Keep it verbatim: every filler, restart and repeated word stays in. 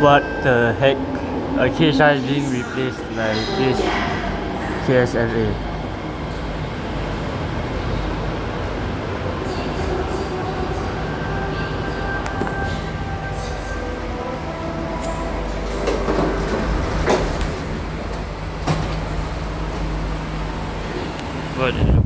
What the heck? A K H I is being replaced by this K S F A. What?